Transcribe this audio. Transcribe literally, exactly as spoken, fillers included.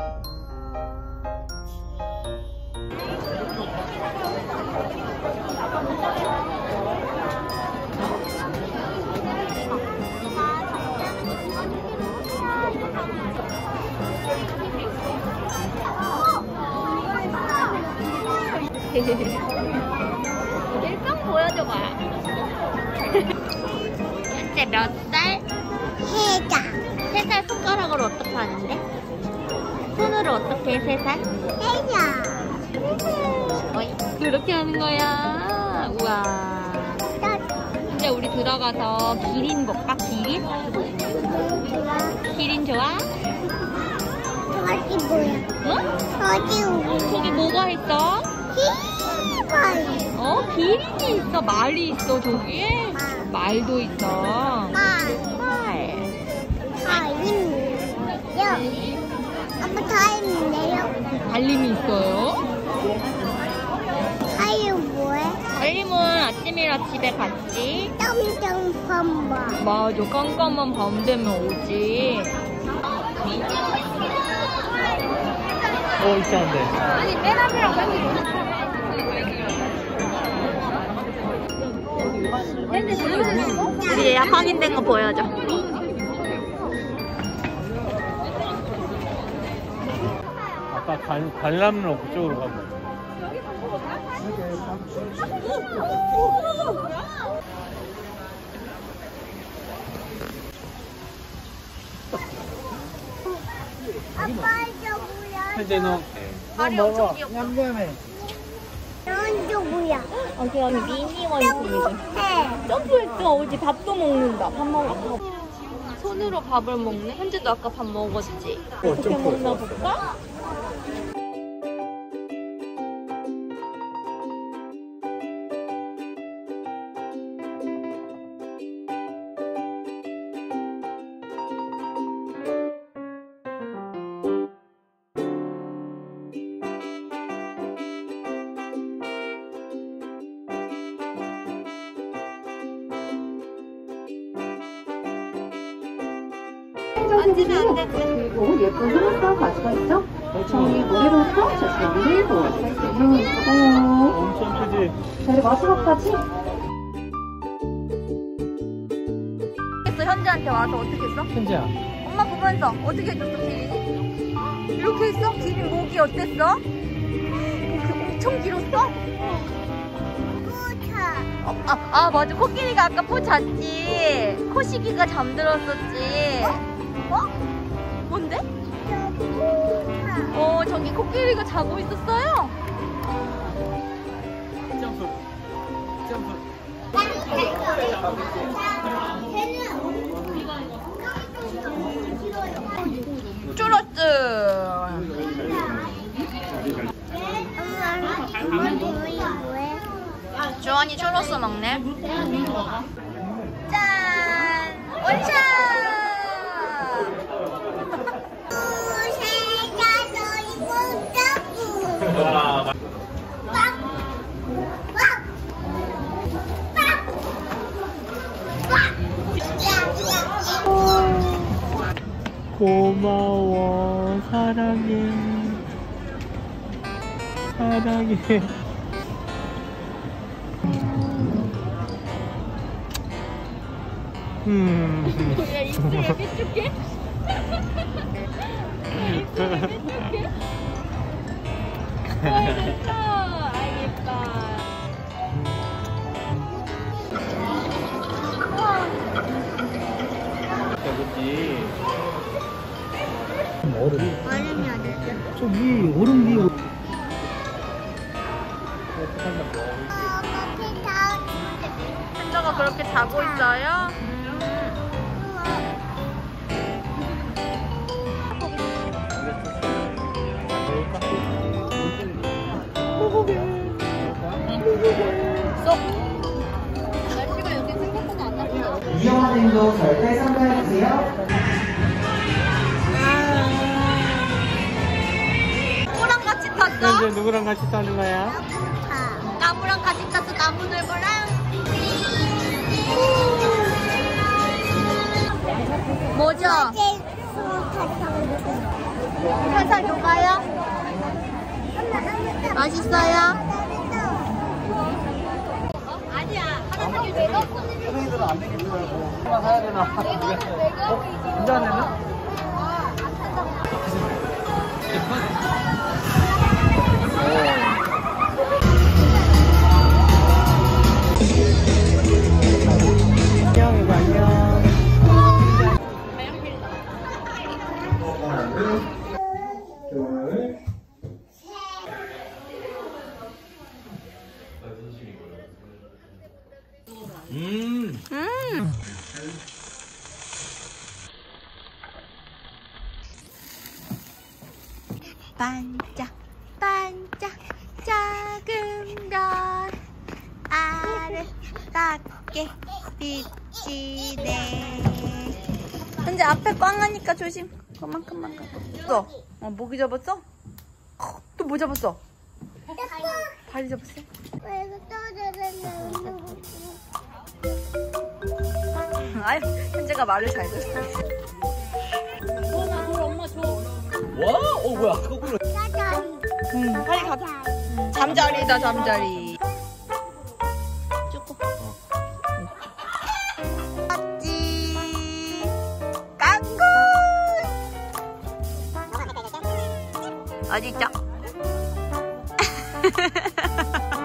일병 보여줘봐. 현재 몇 살? 세 살. 세 살 손가락으로 어떻게 하는데? 손으로 어떻게 해, 세 살? 세 살. 어이, 그렇게 하는 거야. 우와. 이제 우리 들어가서 기린 볼까? 기린? 기린 좋아? 저기 뭐야? 응? 저기 뭐야? 저기 뭐가 있어? 기발. 어? 기린이 있어. 말이 있어, 저기에. 말도 있어. 말. 말. 아, 있네요. 아빠 다 있네요. 달림이 있어요? 아유, 뭐해? 달림은 아침이라 집에 갔지. 깜짝 밤봐. 맞아, 깜깜한 밤 되면 오지. 어, 이상한데. 아니, 맨 앞이랑 맨 우리 예약 확인된 거 보여줘. 아까 관, 관람로 그쪽으로 가면 돼. 아빠, 저 뭐야? 현재 너 발이 엄청 귀엽다. 저 뭐야? 여기 여기 미니 원숭이죠. 해. 점프했어. 어디 밥도 먹는다. 밥 먹어. 손으로 밥을 먹네. 현재도 아까 밥 먹었지. 어, 어떻게 점프. 먹나 볼까? 앉으면 안 돼. 그리고 예쁜 흐름과 가수가 있죠? 정리 모래로부터 저스를 보여드릴 수 있어요. 엄청 크지? 저희 마지막까지 했어. 현재한테 와서 어떻게 했어? 현재야. 엄마 보면서 어떻게 해줬어, 기린이? 이렇게 했어? 기린 목이 어땠어? 목이 엄청 길었어? 부차. 어, 아, 아 맞아. 코끼리가 아까 포 잤지. 코시기가 잠들었었지. 어? 뭔데? 저 부차. 어 저기 코끼리가 자고 있었어요. 점프. 점프. 쭈러스. 엄마, 뭐야, 뭐해? 주원이 쭈러스 먹네. 짠! 원샷! 고마워. 사랑해. 사랑해. 음. 야, 입술에 빼줄게? 입술에 빼줄게? 아, 됐다. 알겠다. 여기 얼음. 얼음이 어딨어? 저기 얼음 위에. 엄마, 피 다. 현정아 그렇게 자고 있어요? 쏙! 날씨가 여기 생각보다 안 나쁘다. 위험한 행동 절대 삼가해주세요. 누구랑 같이 탔어? 현재 누구랑 같이 타는 거야? 나무랑 같이 탔어. 나무늘보랑. 뭐죠? 제 수타. 살살 녹아요? 맛있어요? 아니야. 하나씩 왜 넣었어? 선생님들은 안 되겠지 말고 하나 사야 되나? 어? 진짜 안 되나? 음. 음. 반짝 반짝 작은 별 아름답게 비치네. 근데 앞에 꽝 하니까 조심. 그만큼만 가. 어, 어 모기 잡았어? 어, 또 뭐 잡았어? 다리 잡았어? 왜 이거 떨어졌는데? 아유, 현재가 말을 잘 들어. 와? 어 뭐야? 거꾸로. 응, 빨리 가. 잠자리다, 잠자리. 쪼꼬. 맞지. 깡군. 어디 있죠?